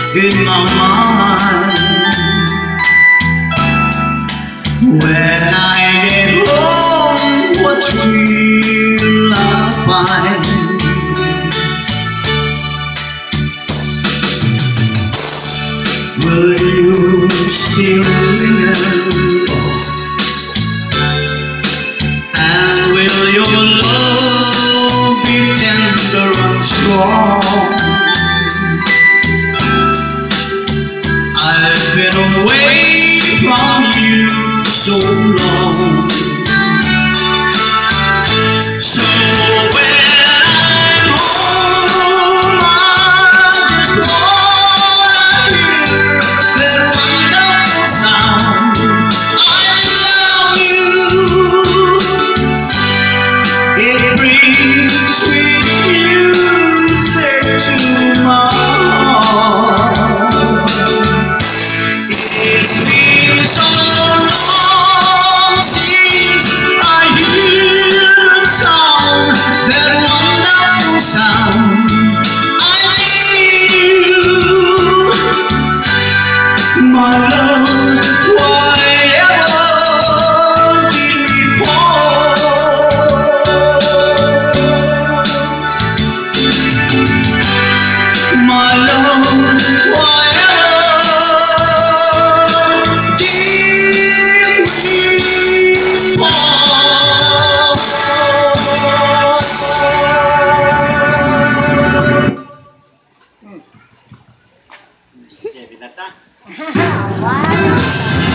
in my mind. When I get home, what will I find? Will you still remember? And will your love be tender and strong? I've been away from you so long. So when I'm home, I just wanna hear that wonderful sound, I love you. It brings sweet music to my heart. It's been so long since I hear the sound, that wonderful sound. I need you, my love, whatever deep, my love, whatever. Wow.